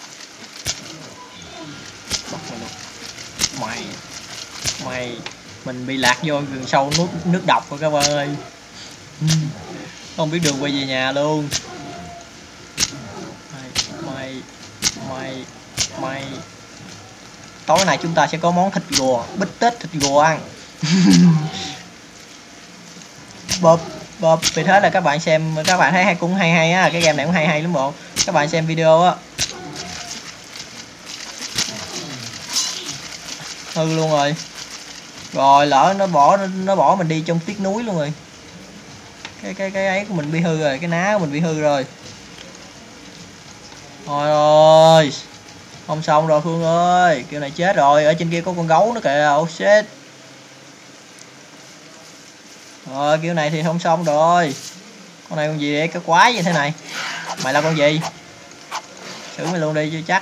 Bắt mày luôn. Mày Mày Mình bị lạc vô rừng sâu nước nước độc rồi các bạn ơi. Không biết đường quay về nhà luôn. Mày Mày Mày Mày Tối nay chúng ta sẽ có món thịt gùa, bít tết thịt gùa ăn. Bộp bộp. Vì thế là các bạn xem, các bạn thấy hay cũng hay hay á, cái game này cũng hay hay lắm bộ. Các bạn xem video á. Hư luôn rồi. Rồi lỡ nó bỏ nó bỏ mình đi trong tiếc núi luôn rồi. Cái cái cái ấy của mình bị hư rồi, cái ná của mình bị hư rồi. Thôi ơi. Không xong rồi Phương ơi, kiểu này chết rồi, ở trên kia có con gấu nữa kìa, oh shit. Rồi kiểu này thì không xong rồi. Con này con gì vậy, cái quái như thế này. Mày là con gì? Xử mày luôn đi chứ chắc.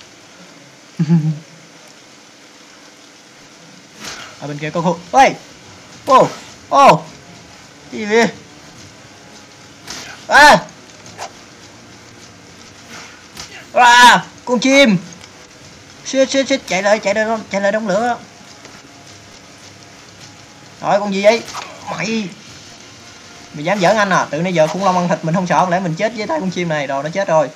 Ở bên kia có khu. Ê! Ô! Ô! Cái gì vậy? À! À! Con chim! Xít xít xít, chạy lại, chạy lại, chạy lại đống lửa. Rồi con gì vậy? Mày! Mày dám giỡn anh à? Từ nãy giờ khủng long ăn thịt mình không sợ, lẽ mình chết với tay con chim này rồi, nó chết rồi.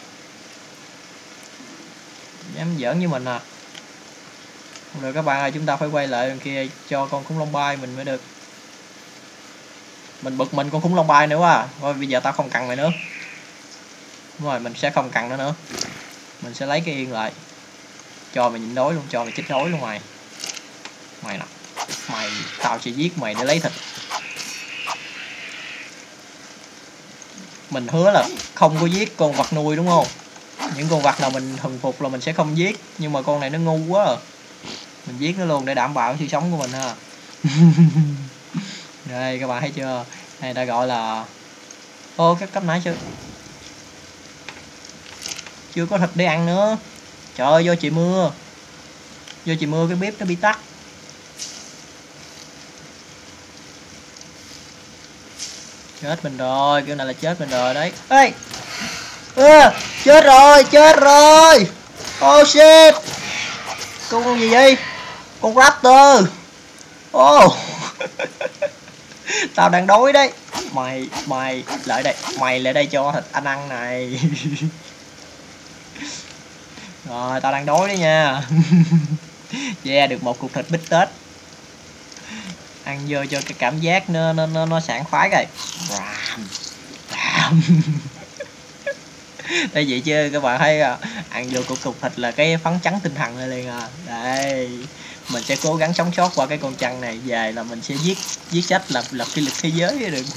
Dám giỡn với mình à? Không được các bạn ơi, chúng ta phải quay lại bên kia cho con khủng long bay mình mới được. Mình bực mình con khủng long bay nữa quá. Thôi bây giờ tao không cần mày nữa. Đúng rồi, mình sẽ không cần nó nữa. Mình sẽ lấy cái yên lại. Cho mày nhịn đói luôn, cho mày chết đói luôn mày. Mày nè. Mày, tao sẽ giết mày để lấy thịt. Mình hứa là không có giết con vật nuôi đúng không? Những con vật nào mình thuần phục là mình sẽ không giết. Nhưng mà con này nó ngu quá à. Mình giết nó luôn để đảm bảo sự sống của mình ha. Đây các bạn thấy chưa? Này ta gọi là... Ô cái cấp nãy chưa? Chưa có thịt để ăn nữa. Trời ơi do chị mưa. Do chị mưa cái bếp nó bị tắt. Chết mình rồi, kiểu này là chết mình rồi đấy. Ê! À, chết rồi, chết rồi. Oh shit. Con con gì vậy? Con raptor. Oh. Tao đang đói đấy. Mày, mày lại đây, mày lại đây cho thịt anh ăn này. Rồi, tao đang đói đấy nha. Yeah, được một cục thịt bít tết. Ăn vô cho cái cảm giác nó nó nó, nó sảng khoái rồi. Ram. Ram. Đây vậy chứ các bạn thấy à, ăn vô cục cục thịt là cái phấn chấn tinh thần lên liền à. Đây, mình sẽ cố gắng sống sót qua cái con chăn này, về là mình sẽ viết viết sách lập lập kỷ lục thế giới được.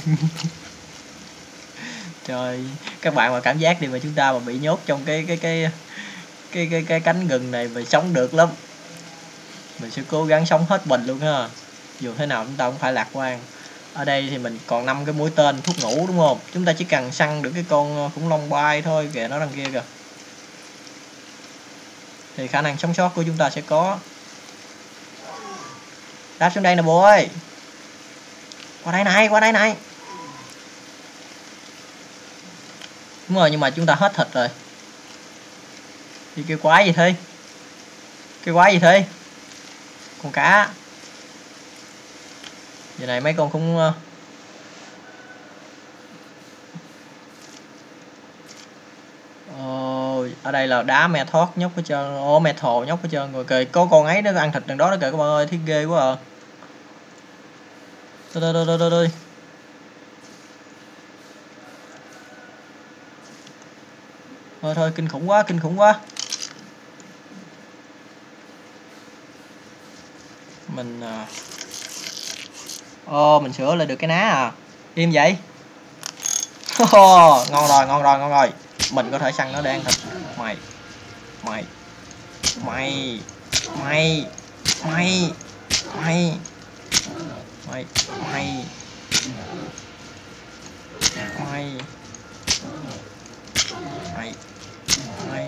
Trời, các bạn mà cảm giác đi mà chúng ta mà bị nhốt trong cái cái cái cái cái cái cánh rừng này mà sống được lắm. Mình sẽ cố gắng sống hết mình luôn ha. Dù thế nào chúng ta cũng phải lạc quan. Ở đây thì mình còn năm cái mũi tên thuốc ngủ đúng không? Chúng ta chỉ cần săn được cái con khủng long bay thôi, kìa nó đằng kia kìa. Thì khả năng sống sót của chúng ta sẽ có. Đáp xuống đây nè bố ơi. Qua đây này, qua đây này. Đúng rồi, nhưng mà chúng ta hết thịt rồi. Thì cái quái gì thế? Cái quái gì thế? Con cá. Giờ này mấy con cũng Ồ, ở đây là đá me thoát nhóc hết trơn. Ô metal nhóc hết trơn rồi kìa. Có con ấy nó ăn thịt đằng đó đó kìa các bạn ơi, thấy ghê quá à. Thôi thôi thôi thôi thôi. Thôi thôi kinh khủng quá, kinh khủng quá. Mình Ồ, oh, mình sửa lại được cái ná à. Im vậy. Oh, ngon rồi, ngon rồi, ngon rồi. Mình có thể săn nó để ăn thịt. Mày. Mày. Mày. Mày. Mày. Mày. Mày mày mày mày mày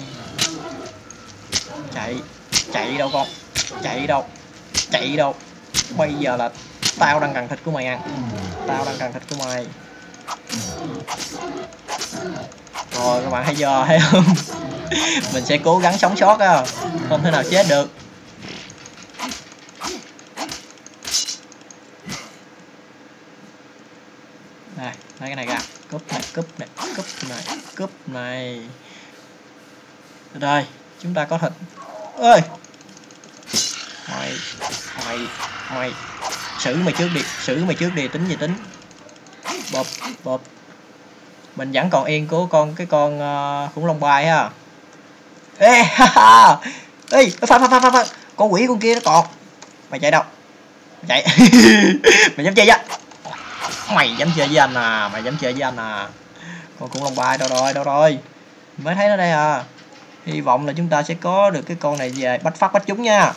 chạy chạy đâu con, chạy đâu, chạy đâu. Bây giờ là tao đang cần thịt của mày ăn, tao đang cần thịt của mày. Rồi các bạn thấy giờ thấy không? Mình sẽ cố gắng sống sót á, không thể nào chết được. Này, lấy cái này ra, cúp này, cúp này, cúp này, cúp này. Rồi, chúng ta có thịt. Ơi, mày, mày, mày, xử mày trước đi, xử mày trước đi, tính gì tính. Bộp, bộp. Mình vẫn còn yên của con cái con uh, khủng long bài ha. Ê, ha ha. Ê, phá phá phá phá phá. Con quỷ con kia nó còn. Mày chạy đâu? Chạy. Mày dám chơi á? Mày dám chơi với anh à, mày dám chơi với anh à. Con khủng long bài đâu rồi, đâu rồi? Mới thấy nó đây à. Hy vọng là chúng ta sẽ có được cái con này về bắt phát bắt chúng nha.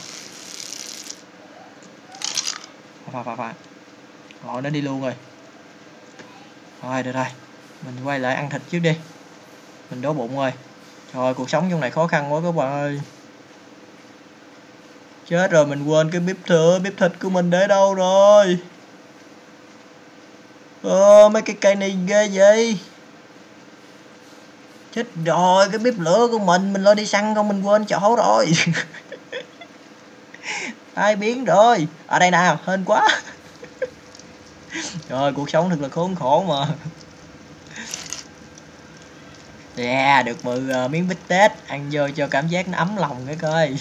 Phá phá phá. Rồi nó đi luôn rồi. Rồi được rồi. Mình quay lại ăn thịt trước đi. Mình đói bụng rồi. Trời, cuộc sống trong này khó khăn quá các bạn ơi. Chết rồi, mình quên cái bếp thừa, bếp thịt của mình để đâu rồi? Ờ, mấy cái cây này ghê vậy. Chết rồi, cái bếp lửa của mình, mình lo đi săn không, mình quên chỗ rồi. Ai biến rồi. Ở đây nào, hên quá. Trời, cuộc sống thật là khốn khổ mà. Yeah, được mười uh, miếng bít tết, ăn vô cho cảm giác nó ấm lòng cái coi.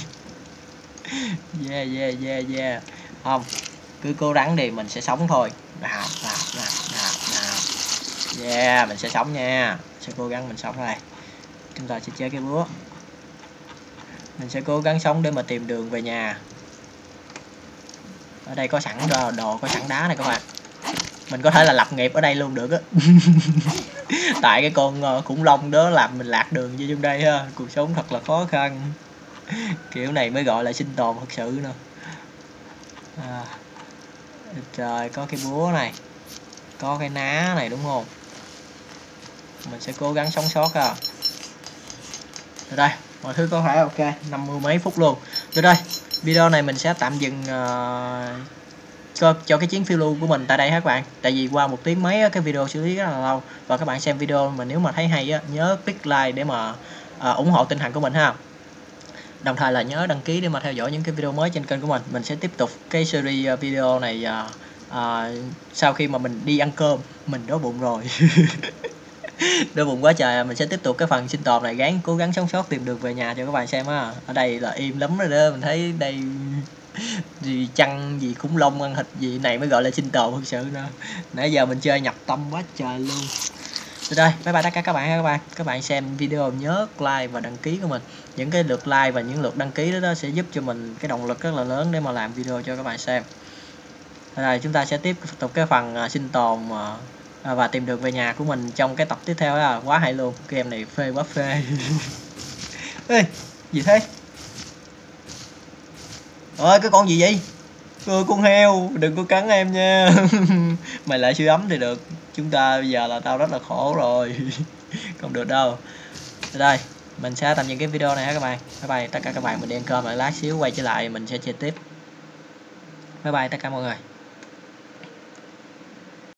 Yeah, yeah, yeah, yeah. Không, cứ cố gắng đi, mình sẽ sống thôi. Nào, nào, nào, nào, nào. Yeah, mình sẽ sống nha. Sẽ cố gắng mình sống đây. Chúng ta sẽ chơi cái búa. Mình sẽ cố gắng sống để mà tìm đường về nhà. Ở đây có sẵn đồ, đồ có sẵn đá này các bạn. Mình có thể là lập nghiệp ở đây luôn được á. Tại cái con uh, khủng long đó làm mình lạc đường vô trong đây ha. Cuộc sống thật là khó khăn. Kiểu này mới gọi là sinh tồn thật sự nữa. À, trời, có cái búa này, có cái ná này đúng không? Mình sẽ cố gắng sống sót à. Rồi đây, mọi thứ có phải ok, năm mươi mấy phút luôn. Rồi đây, video này mình sẽ tạm dừng uh, cho, cho cái chuyến phiêu lưu của mình tại đây các bạn. Tại vì qua một tiếng mấy cái video xử lý rất là lâu. Và các bạn xem video mà nếu mà thấy hay á, nhớ click like để mà uh, ủng hộ tinh thần của mình ha. Đồng thời là nhớ đăng ký để mà theo dõi những cái video mới trên kênh của mình. Mình sẽ tiếp tục cái series video này uh, uh, sau khi mà mình đi ăn cơm. Mình đói bụng rồi. Đói bụng quá trời. Mình sẽ tiếp tục cái phần sinh tồn này, gắng cố gắng sống sót tìm đường về nhà cho các bạn xem á. Ở đây là im lắm rồi đó. Mình thấy đây gì chăn gì khủng long ăn thịt gì này mới gọi là sinh tồn thực sự nữa. Nãy giờ mình chơi nhập tâm quá trời luôn. Rồi đây, bye bye tất cả các bạn ha các bạn. Các bạn xem video nhớ like và đăng ký của mình. Những cái lượt like và những lượt đăng ký đó, đó sẽ giúp cho mình cái động lực rất là lớn để mà làm video cho các bạn xem. Rồi đây, chúng ta sẽ tiếp tục cái phần uh, sinh tồn uh, và tìm đường về nhà của mình trong cái tập tiếp theo đó. Quá hay luôn, game này phê quá phê. Ê, gì thế? Ơi, cái con gì vậy? Ôi, con heo, đừng có cắn em nha. Mày lại sưởi ấm thì được. Chúng ta bây giờ là tao rất là khổ rồi. Không được đâu. Rồi đây, mình sẽ tạm dừng cái video này ha các bạn. Bye bye tất cả các bạn, mình đi ăn cơm lại lát xíu quay trở lại mình sẽ chơi tiếp. Bye bye tất cả mọi người.